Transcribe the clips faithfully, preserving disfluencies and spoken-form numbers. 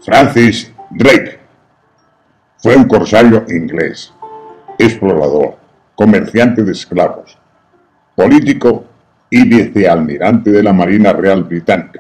Francis Drake fue un corsario inglés, explorador, comerciante de esclavos, político y vicealmirante de la Marina Real Británica.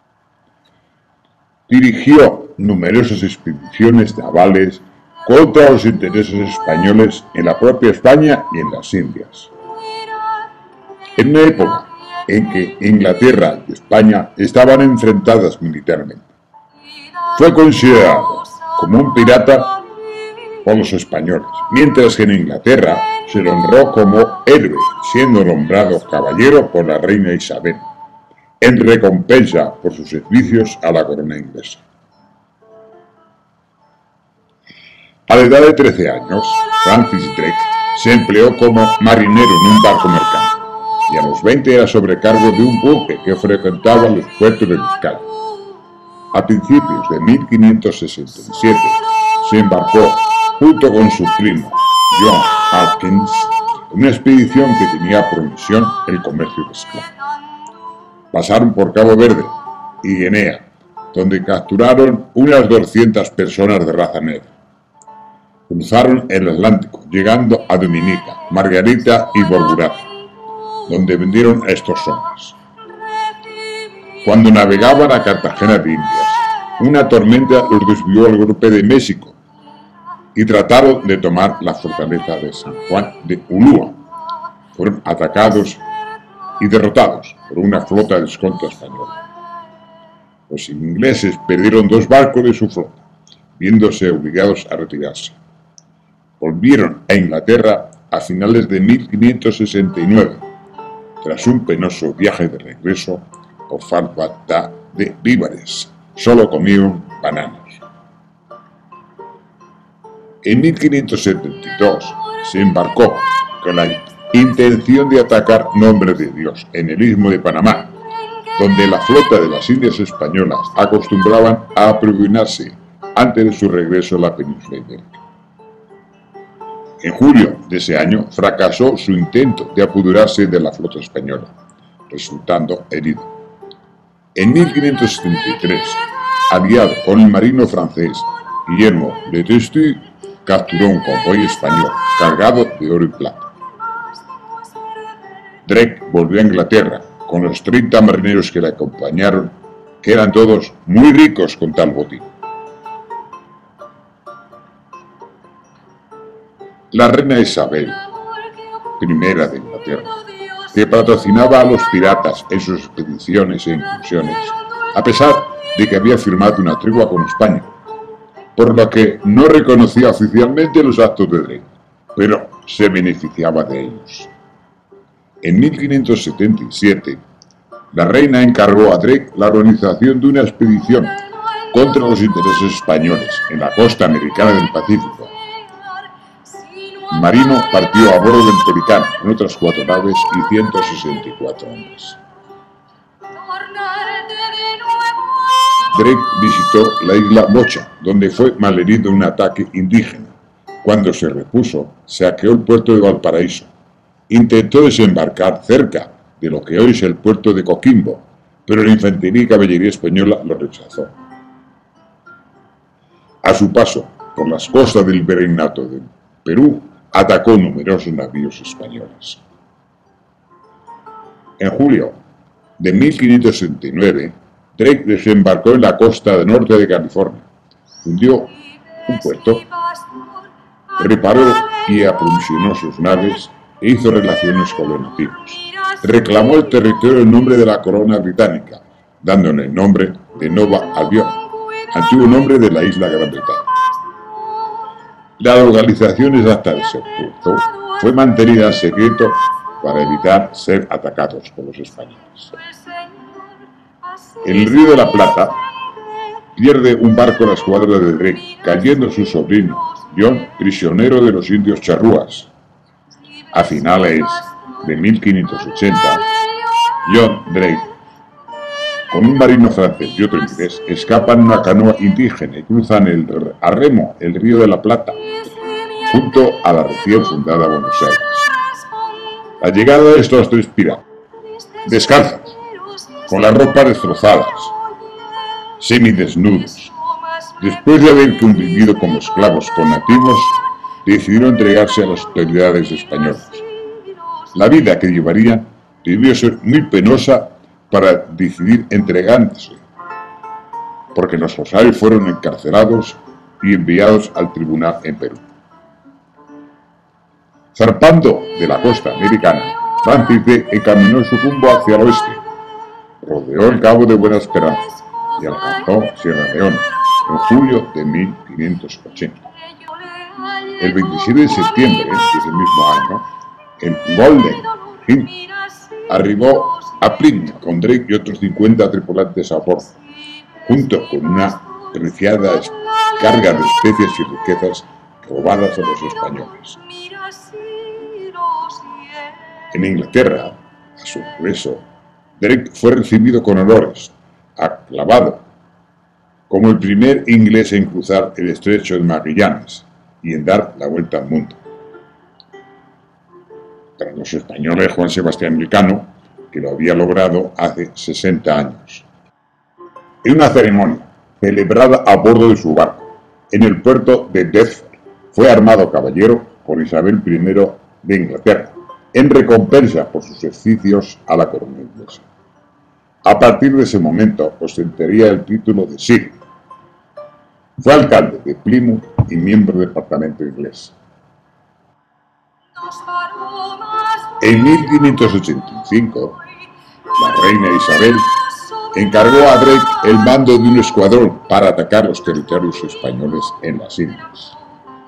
Dirigió numerosas expediciones navales contra los intereses españoles en la propia España y en las Indias. En una época en que Inglaterra y España estaban enfrentadas militarmente, fue considerado como un pirata por los españoles, mientras que en Inglaterra se le honró como héroe, siendo nombrado caballero por la reina Isabel, en recompensa por sus servicios a la corona inglesa. A la edad de trece años, Francis Drake se empleó como marinero en un barco mercante, y a los veinte era sobrecargo de un buque que frecuentaba los puertos de Vizcaya. A principios de mil quinientos sesenta y siete se embarcó junto con su primo John Hawkins en una expedición que tenía por misión el comercio de esclavos. Pasaron por Cabo Verde y Guinea, donde capturaron unas doscientas personas de raza negra. Cruzaron el Atlántico, llegando a Dominica, Margarita y Borburata, donde vendieron a estos hombres. Cuando navegaban a Cartagena de Indias, una tormenta los desvió al golpe de México y trataron de tomar la fortaleza de San Juan de Ulúa. Fueron atacados y derrotados por una flota de escolta española. Los ingleses perdieron dos barcos de su flota, viéndose obligados a retirarse. Volvieron a Inglaterra a finales de mil quinientos sesenta y nueve, tras un penoso viaje de regreso por falta de víveres. Solo comieron bananas. En mil quinientos setenta y dos se embarcó con la intención de atacar Nombre de Dios en el Istmo de Panamá, donde la flota de las Indias españolas acostumbraban a aprovisionarse antes de su regreso a la península ibérica. En julio de ese año fracasó su intento de apoderarse de la flota española, resultando herido. En mil quinientos setenta y tres, aliado con el marino francés Guillermo de Testu, capturó un convoy español cargado de oro y plata. Drake volvió a Inglaterra con los treinta marineros que le acompañaron, que eran todos muy ricos con tal botín. La reina Isabel primera de Inglaterra, que patrocinaba a los piratas en sus expediciones e incursiones, a pesar de que había firmado una tregua con España, por lo que no reconocía oficialmente los actos de Drake, pero se beneficiaba de ellos. En mil quinientos setenta y siete, la reina encargó a Drake la organización de una expedición contra los intereses españoles en la costa americana del Pacífico. El marino partió a bordo del Pelicano con otras cuatro naves y ciento sesenta y cuatro hombres. Drake visitó la isla Mocha, donde fue malherido en un ataque indígena. Cuando se repuso, saqueó el puerto de Valparaíso. Intentó desembarcar cerca de lo que hoy es el puerto de Coquimbo, pero la infantería y caballería española lo rechazó. A su paso por las costas del Virreinato de Perú, atacó numerosos navíos españoles. En julio de mil quinientos sesenta y nueve, Drake desembarcó en la costa norte de California, hundió un puerto, reparó y aprovisionó sus naves e hizo relaciones con los nativos. Reclamó el territorio en nombre de la corona británica, dándole el nombre de Nova Albion, antiguo nombre de la isla Gran Bretaña. La localización exacta de ese puerto fue mantenida en secreto para evitar ser atacados por los españoles. En el Río de la Plata pierde un barco la escuadra de Drake, cayendo su sobrino John prisionero de los indios charrúas. A finales de mil quinientos ochenta, John Drake, con un marino francés y otro inglés, escapan en una canoa indígena y cruzan el, a remo el Río de la Plata, junto a la recién fundada Buenos Aires. La llegada de estos tres piratas, descalzos, con las ropas destrozadas, semidesnudos, Después de haber convivido como esclavos con nativos, decidió entregarse a las autoridades españolas. La vida que llevaría debió ser muy penosa para decidir entregándose, porque los corsarios fueron encarcelados y enviados al tribunal en Perú. Zarpando de la costa americana, Francis Drake encaminó su rumbo hacia el oeste, rodeó el Cabo de Buena Esperanza y alcanzó Sierra Leona en julio de mil quinientos ochenta. El veintisiete de septiembre de ese mismo año, el Golden Hind arribó a Plymouth con Drake y otros cincuenta tripulantes a bordo, junto con una preciada carga de especies y riquezas robadas a los españoles. En Inglaterra, a su regreso, Drake fue recibido con honores, aclamado como el primer inglés en cruzar el estrecho de Magallanes y en dar la vuelta al mundo. Para los españoles, Juan Sebastián Elcano, que lo había logrado hace sesenta años. En una ceremonia celebrada a bordo de su barco, en el puerto de Deptford, fue armado caballero por Isabel primera de Inglaterra, en recompensa por sus servicios a la corona inglesa. A partir de ese momento ostentaría el título de Sir. Fue alcalde de Plymouth y miembro del Parlamento inglés. En mil quinientos ochenta y cinco, la reina Isabel encargó a Drake el mando de un escuadrón para atacar los territorios españoles en las Indias.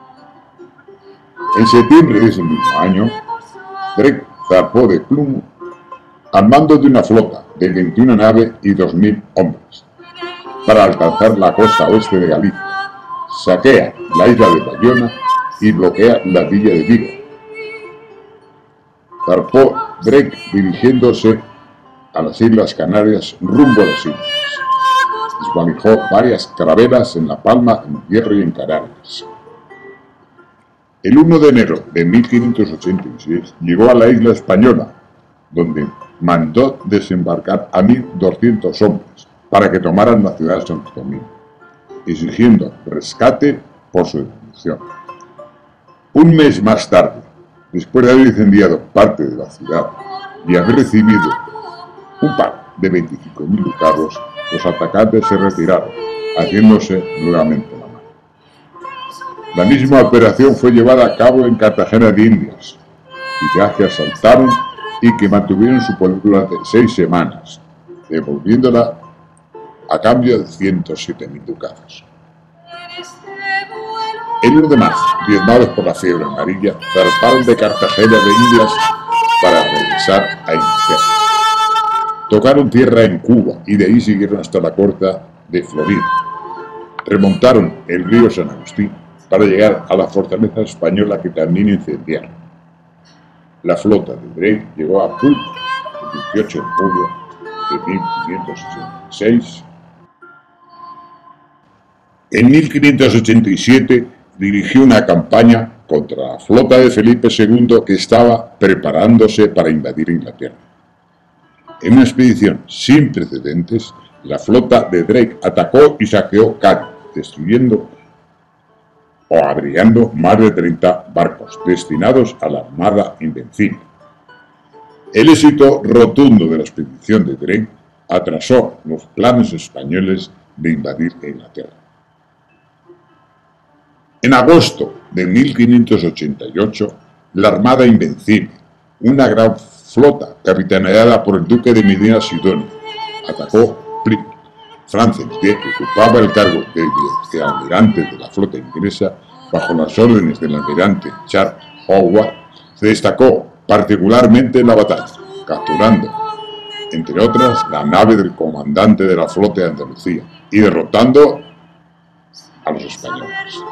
En septiembre de ese mismo año, Drake zarpó de Plymouth al mando de una flota de veintiuna naves y dos mil hombres para alcanzar la costa oeste de Galicia, saquea la isla de Bayona y bloquea la villa de Vigo. Zarpó Drake dirigiéndose a las Islas Canarias rumbo a las Indias. Desvalijó varias carabelas en La Palma, en Hierro y en Canarias. El primero de enero de mil quinientos ochenta y seis llegó a la isla española, donde mandó desembarcar a mil doscientos hombres para que tomaran la ciudad de Santo Domingo, exigiendo rescate por su destrucción. Un mes más tarde, después de haber incendiado parte de la ciudad y haber recibido un pago de veinticinco mil ducados, los atacantes se retiraron, haciéndose nuevamente la mano. La misma operación fue llevada a cabo en Cartagena de Indias, ciudad que asaltaron y que mantuvieron su poder durante seis semanas, devolviéndola a cambio de ciento siete mil ducados. El uno de marzo, diezmados por la fiebre amarilla, zarparon de Cartagena de Indias para regresar a Inglaterra. Tocaron tierra en Cuba y de ahí siguieron hasta la costa de Florida. Remontaron el río San Agustín para llegar a la fortaleza española que también incendiaron. La flota de Drake llegó a Plymouth el veintiocho de julio de mil quinientos ochenta y seis. En mil quinientos ochenta y siete dirigió una campaña contra la flota de Felipe segundo que estaba preparándose para invadir Inglaterra. En una expedición sin precedentes, la flota de Drake atacó y saqueó Cádiz, destruyendo o abrigando más de treinta barcos destinados a la Armada Invencible. El éxito rotundo de la expedición de Drake atrasó los planes españoles de invadir Inglaterra. En agosto de mil quinientos ochenta y ocho, la Armada Invencible, una gran flota capitaneada por el duque de Medina Sidonia, atacó Plymouth. Francis Drake, que ocupaba el cargo de vicealmirante de la flota inglesa bajo las órdenes del almirante Charles Howard, se destacó particularmente en la batalla, capturando, entre otras, la nave del comandante de la flota de Andalucía y derrotando a los españoles.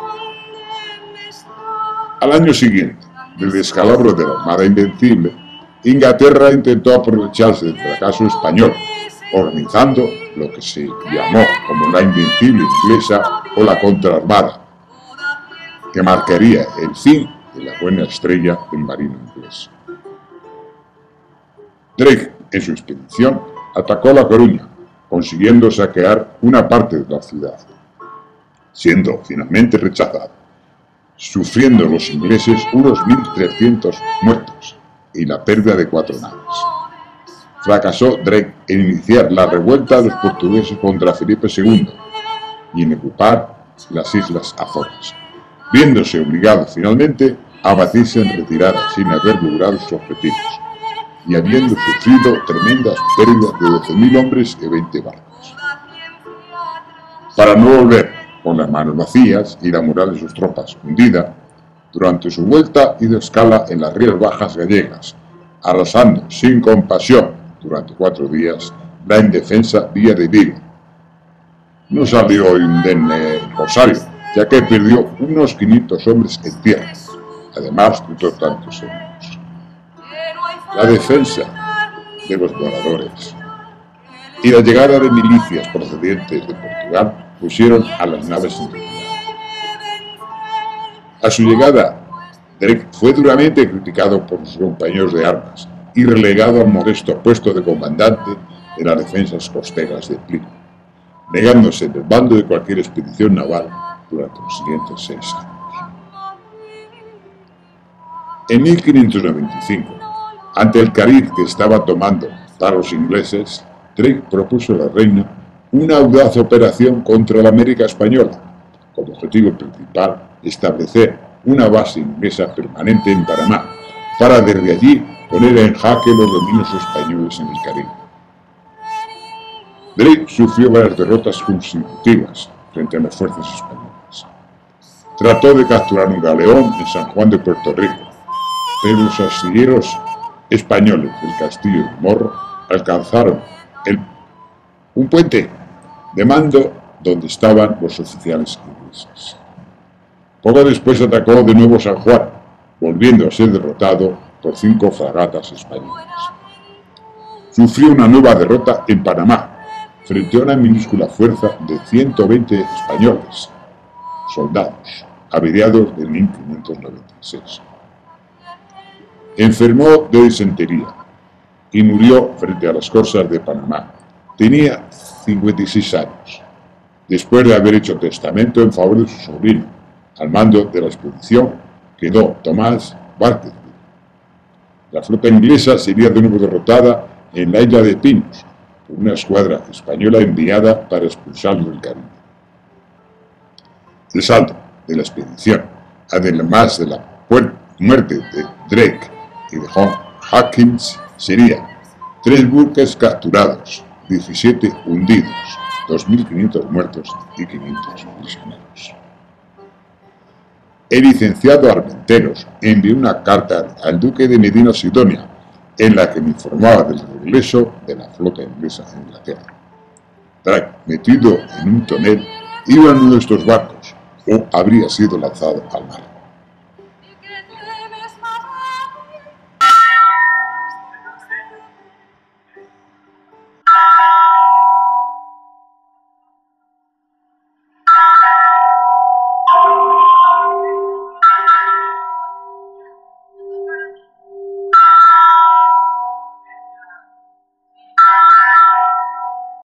Al año siguiente, del descalabro de la Armada Invencible, Inglaterra intentó aprovecharse del fracaso español, organizando lo que se llamó como la Invencible Inglesa o la Contraarmada, que marcaría el fin de la buena estrella del marino inglés. Drake, en su expedición, atacó La Coruña, consiguiendo saquear una parte de la ciudad. siendo finalmente rechazado, sufriendo los ingleses unos mil trescientos muertos y la pérdida de cuatro naves. Fracasó Drake en iniciar la revuelta de los portugueses contra Felipe segundo y en ocupar las Islas Azores, viéndose obligado finalmente a batirse en retirada sin haber logrado sus objetivos y habiendo sufrido tremendas pérdidas de doce mil hombres y veinte barcos. Para no volver con las manos vacías y la moral de sus tropas hundida, durante su vuelta hizo escala en las Rías Bajas gallegas, arrasando sin compasión durante cuatro días la indefensa villa de Vigo. No salió indemne el Rosario, ya que perdió unos quinientos hombres en tierra, además de otros tantos heridos. La defensa de los moradores y la llegada de milicias procedentes de Portugal pusieron a las naves en retirada. A su llegada, Drake fue duramente criticado por sus compañeros de armas y relegado al modesto puesto de comandante de las defensas costeras de Plymouth, negándose en el bando de cualquier expedición naval durante los siguientes seis años. En mil quinientos noventa y cinco, ante el cariz que estaba tomando para los ingleses, Drake propuso a la reina una audaz operación contra la América española, como objetivo principal establecer una base inglesa permanente en Panamá, para desde allí poner en jaque los dominios españoles en el Caribe. Drake sufrió varias derrotas consecutivas frente a las fuerzas españolas. Trató de capturar un galeón en San Juan de Puerto Rico, pero los artilleros españoles del Castillo del Morro alcanzaron el, un puente de mando donde estaban los oficiales ingleses. Poco después atacó de nuevo San Juan, volviendo a ser derrotado por cinco fragatas españolas. Sufrió una nueva derrota en Panamá, frente a una minúscula fuerza de ciento veinte españoles, soldados, a mediados de mil quinientos noventa y seis. Enfermó de disentería y murió frente a las costas de Panamá. Tenía cincuenta y seis años, después de haber hecho testamento en favor de su sobrino. Al mando de la expedición quedó Tomás Barker. La flota inglesa sería de nuevo derrotada en la isla de Pinos por una escuadra española enviada para expulsarlos del Caribe. El saldo de la expedición, además de la muerte de Drake y de John Hawkins, sería tres buques capturados, diecisiete hundidos, dos mil quinientos muertos y quinientos prisioneros. El licenciado Armenteros envió una carta al duque de Medina Sidonia en la que me informaba del regreso de la flota inglesa a Inglaterra. Drake, metido en un tonel, iba en uno de estos barcos o habría sido lanzado al mar.